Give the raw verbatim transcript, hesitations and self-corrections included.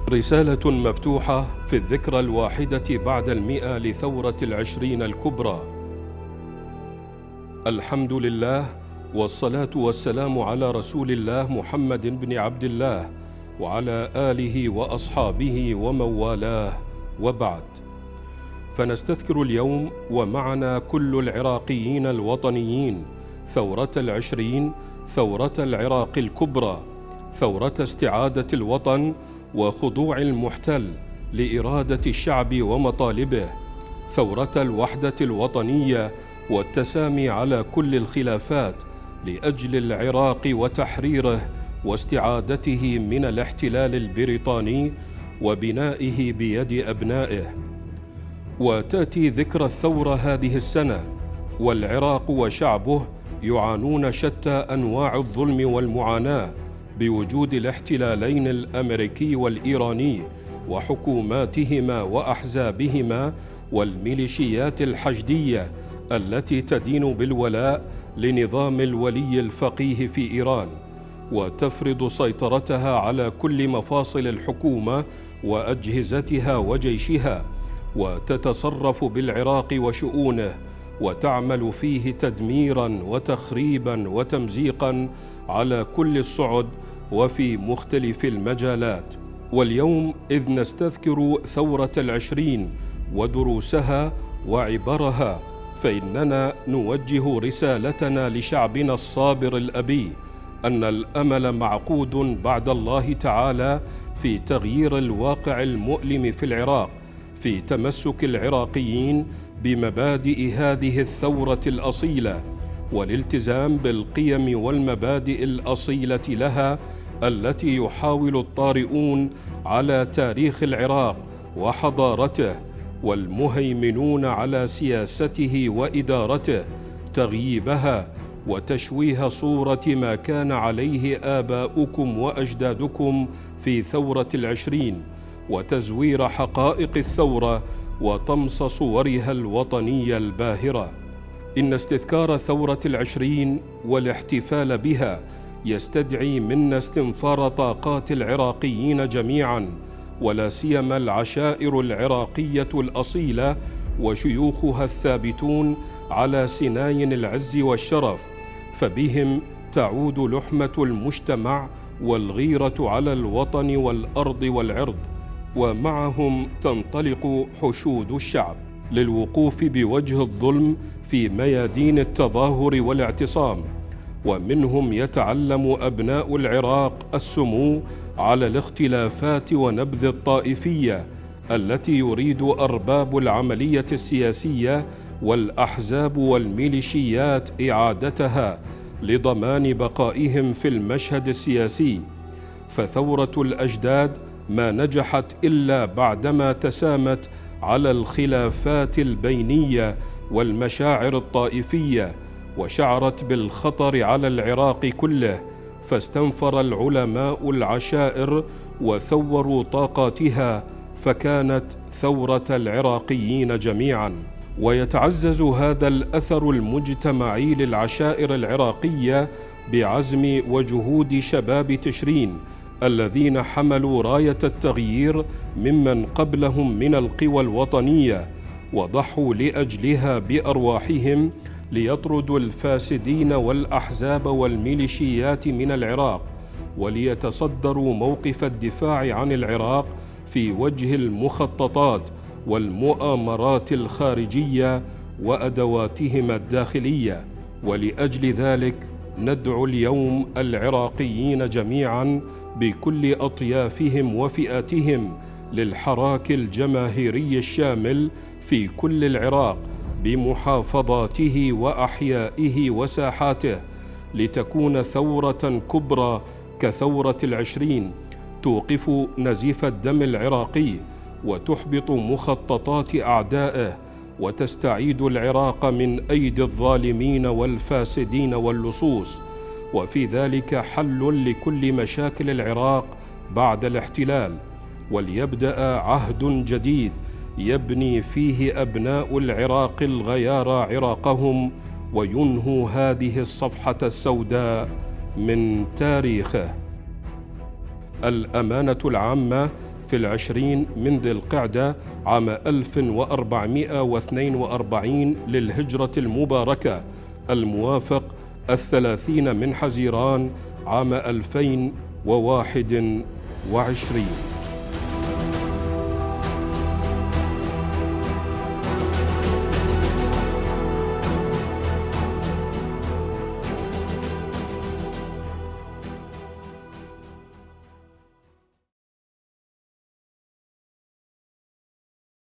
رسالة مفتوحة في الذكرى الواحدة بعد المئة لثورة العشرين الكبرى. الحمد لله والصلاة والسلام على رسول الله محمد بن عبد الله وعلى آله وأصحابه ومن والاه، وبعد. فنستذكر اليوم ومعنا كل العراقيين الوطنيين ثورة العشرين، ثورة العراق الكبرى، ثورة استعادة الوطن وخضوع المحتل لإرادة الشعب ومطالبه، ثورة الوحدة الوطنية والتسامي على كل الخلافات لأجل العراق وتحريره واستعادته من الاحتلال البريطاني وبنائه بيد أبنائه. وتأتي ذكرى الثورة هذه السنة والعراق وشعبه يعانون شتى أنواع الظلم والمعاناة بوجود الاحتلالين الأمريكي والإيراني وحكوماتهما وأحزابهما والميليشيات الحشدية التي تدين بالولاء لنظام الولي الفقيه في إيران، وتفرض سيطرتها على كل مفاصل الحكومة وأجهزتها وجيشها، وتتصرف بالعراق وشؤونه، وتعمل فيه تدميرا وتخريبا وتمزيقا على كل الصعد وفي مختلف المجالات. واليوم إذ نستذكر ثورة العشرين ودروسها وعبرها، فإننا نوجه رسالتنا لشعبنا الصابر الأبي أن الأمل معقود بعد الله تعالى في تغيير الواقع المؤلم في العراق، في تمسك العراقيين بمبادئ هذه الثورة الأصيلة والالتزام بالقيم والمبادئ الأصيلة لها التي يحاول الطارئون على تاريخ العراق وحضارته والمهيمنون على سياسته وإدارته تغييبها وتشويه صورة ما كان عليه آباؤكم وأجدادكم في ثورة العشرين، وتزوير حقائق الثورة وطمس صورها الوطنية الباهرة. إن استذكار ثورة العشرين والاحتفال بها يستدعي منا استنفار طاقات العراقيين جميعا، ولا سيما العشائر العراقية الأصيلة وشيوخها الثابتون على سناين العز والشرف، فبهم تعود لحمة المجتمع والغيرة على الوطن والأرض والعرض، ومعهم تنطلق حشود الشعب للوقوف بوجه الظلم في ميادين التظاهر والاعتصام. ومنهم يتعلم أبناء العراق السمو على الاختلافات ونبذ الطائفية التي يريد أرباب العملية السياسية والأحزاب والميليشيات إعادتها لضمان بقائهم في المشهد السياسي. فثورة الأجداد ما نجحت إلا بعدما تسامت على الخلافات البينية والمشاعر الطائفية، وشعرت بالخطر على العراق كله، فاستنفر العلماء العشائر وثوروا طاقاتها، فكانت ثورة العراقيين جميعا. ويتعزز هذا الأثر المجتمعي للعشائر العراقية بعزم وجهود شباب تشرين الذين حملوا راية التغيير ممن قبلهم من القوى الوطنية، وضحوا لأجلها بأرواحهم ليطردوا الفاسدين والأحزاب والميليشيات من العراق، وليتصدروا موقف الدفاع عن العراق في وجه المخططات والمؤامرات الخارجية وأدواتهم الداخلية. ولأجل ذلك ندعو اليوم العراقيين جميعا بكل أطيافهم وفئاتهم للحراك الجماهيري الشامل في كل العراق بمحافظاته وأحيائه وساحاته، لتكون ثورة كبرى كثورة العشرين توقف نزيف الدم العراقي وتحبط مخططات أعدائه، وتستعيد العراق من أيدي الظالمين والفاسدين واللصوص، وفي ذلك حل لكل مشاكل العراق بعد الاحتلال. وليبدأ عهد جديد يبني فيه أبناء العراق الغيار عراقهم، وينهوا هذه الصفحة السوداء من تاريخه. الأمانة العامة في العشرين من ذي القعدة عام ألف وأربعمائة واثنين وأربعين للهجرة المباركة، الموافق الثلاثين من حزيران عام ألفين وواحد وعشرين.